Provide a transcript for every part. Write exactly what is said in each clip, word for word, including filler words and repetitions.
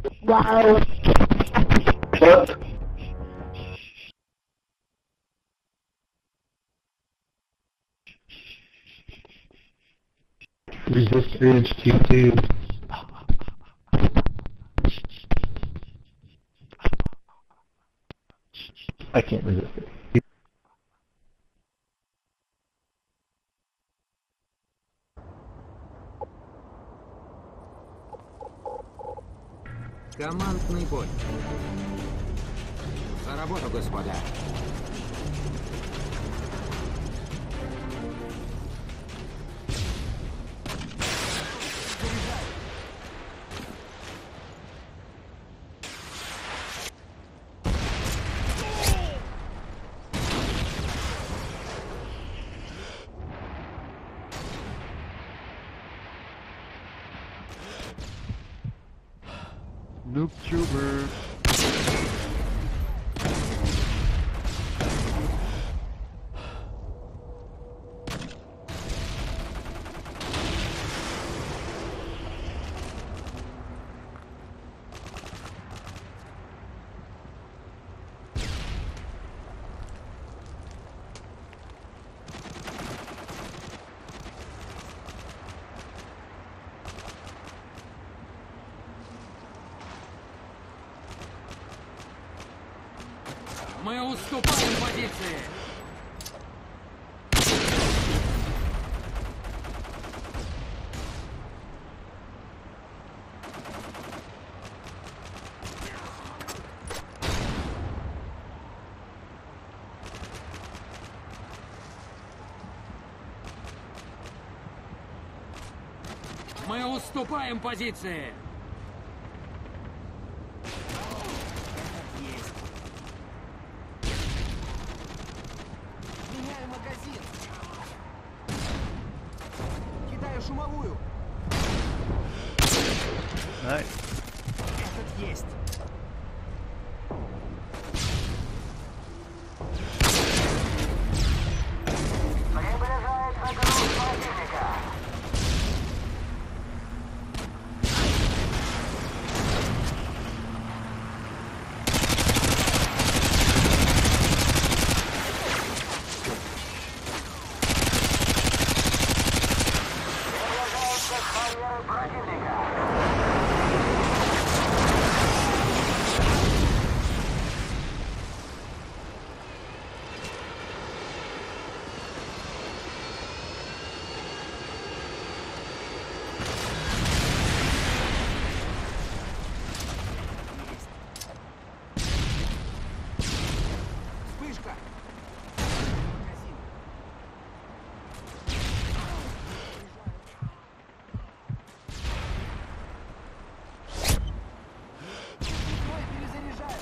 Wow. What? Resist urge Q two. I can't resist it. Командный бой. За работу, господа. Noob tuber. Мы уступаем позиции. Мы уступаем позиции. Меняю магазин. Кидаю шумовую. Nice. Этот есть. Приближается груз противника. Приближается к барьеру противника. Вспышка. Магазин. Ой, перезаряжаю.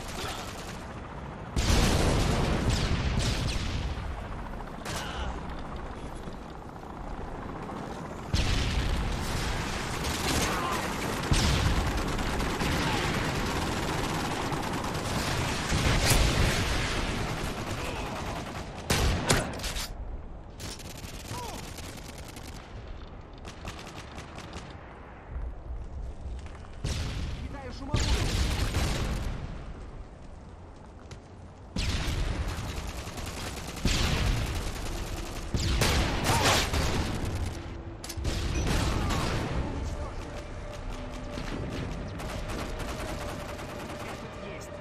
Кидаю шумовую. Этот есть.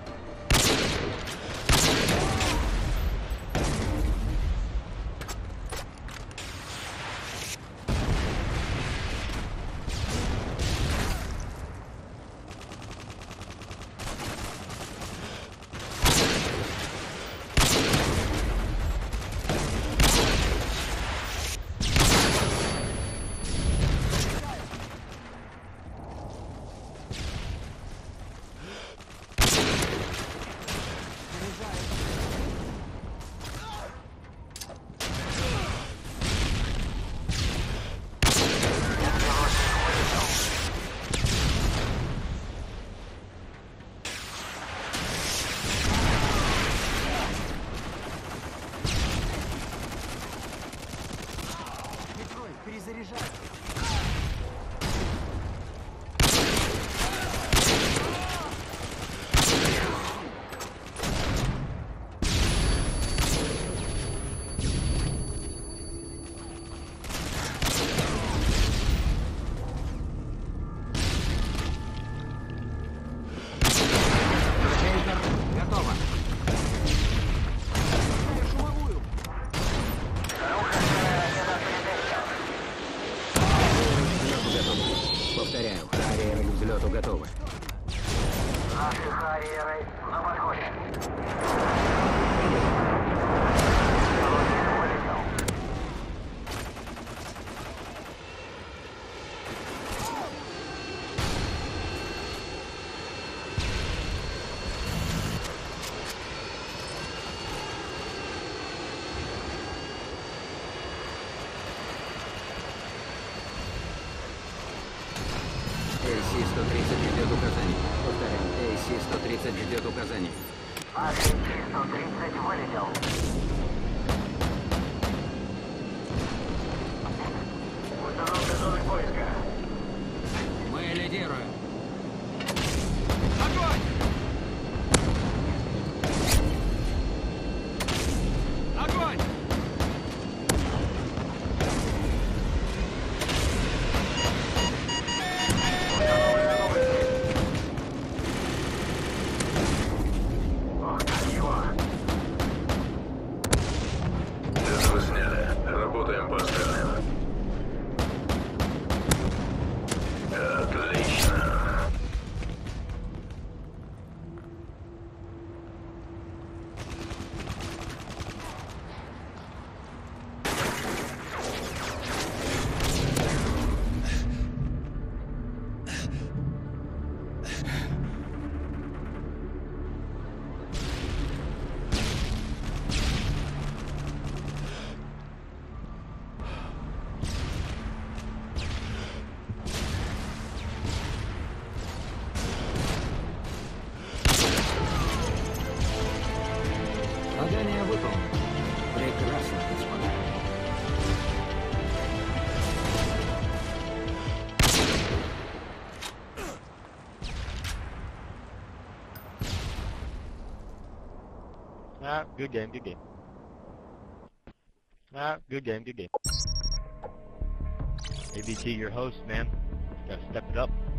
готовы. Наши харьеры на подходе. Вылетел. эй си сто тридцать ждет указаний. Повторяю, эй си сто тридцать ждет указаний. Наш эй си сто тридцать вылетел. Установка зоны поиска. Мы лидируем. Огонь! Огонь! Установлена новая цель. Ох, как его. Этого сняли. Работаем по остальным. Отлично. Задание выполнено. Прекрасно, господа. Ah, good game, good game. Ah, good game, good game. A V T, your host, man. Gotta step it up.